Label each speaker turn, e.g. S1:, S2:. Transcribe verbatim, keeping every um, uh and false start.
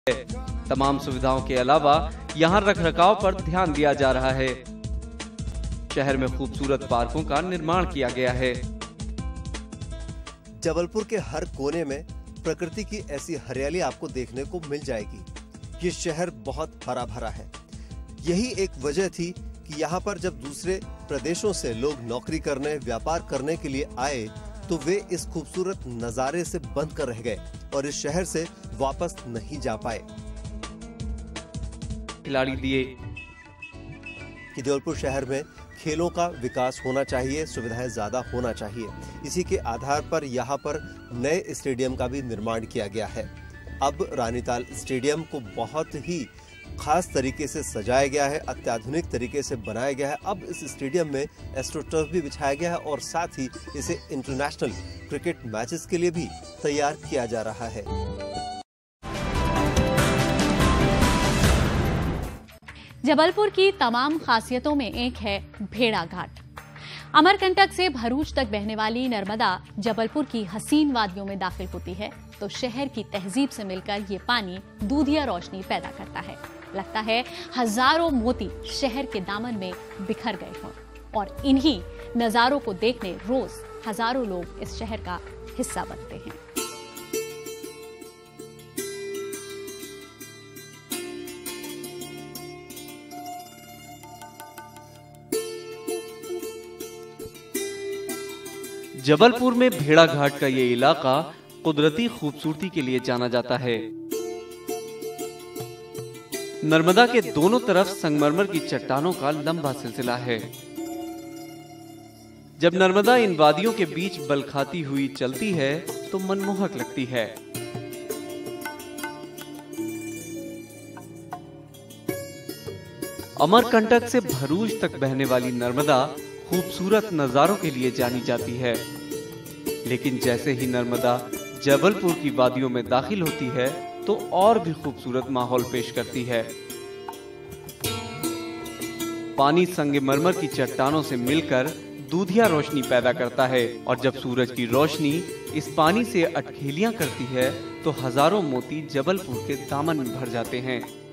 S1: तमाम सुविधाओं के अलावा यहाँ रखरखाव पर ध्यान दिया जा रहा है। शहर में खूबसूरत पार्कों का निर्माण किया गया है।
S2: जबलपुर के हर कोने में प्रकृति की ऐसी हरियाली आपको देखने को मिल जाएगी। ये शहर बहुत हरा भरा है। यही एक वजह थी कि यहाँ पर जब दूसरे प्रदेशों से लोग नौकरी करने, व्यापार करने के लिए आए तो वे इस खूबसूरत नजारे से बंद कर रह गए और इस शहर से वापस नहीं जा पाए।
S1: खिलाड़ी दिए
S2: कि जबलपुर शहर में खेलों का विकास होना चाहिए, सुविधाएं ज्यादा होना चाहिए। इसी के आधार पर यहाँ पर नए स्टेडियम का भी निर्माण किया गया है। अब रानीताल स्टेडियम को बहुत ही खास तरीके से सजाया गया है, अत्याधुनिक तरीके से बनाया गया है। अब इस स्टेडियम में एस्ट्रोटर्फ भी बिछाया गया है और साथ ही इसे इंटरनेशनल क्रिकेट मैचेस के लिए भी तैयार किया जा रहा है।
S3: जबलपुर की तमाम खासियतों में एक है भेड़ा घाट। अमरकंटक से भरूच तक बहने वाली नर्मदा जबलपुर की हसीन वादियों में दाखिल होती है तो शहर की तहजीब से मिलकर ये पानी दूधिया रोशनी पैदा करता है। लगता है हजारों मोती शहर के दामन में बिखर गए हों और इन्हीं नजारों को देखने रोज हजारों लोग इस शहर का हिस्सा बनते हैं।
S1: जबलपुर में भेड़ा घाट का ये इलाका कुदरती खूबसूरती के लिए जाना जाता है। नर्मदा के दोनों तरफ संगमरमर की चट्टानों का लंबा सिलसिला है। जब नर्मदा इन वादियों के बीच बल खाती हुई चलती है तो मनमोहक लगती है। अमरकंटक से भरूच तक बहने वाली नर्मदा खूबसूरत नजारों के लिए जानी जाती है, लेकिन जैसे ही नर्मदा जबलपुर की वादियों में दाखिल होती है तो और भी खूबसूरत माहौल पेश करती है। पानी संगमरमर की चट्टानों से मिलकर दूधिया रोशनी पैदा करता है और जब सूरज की रोशनी इस पानी से अटखेलियां करती है तो हजारों मोती जबलपुर के दामन में भर जाते हैं।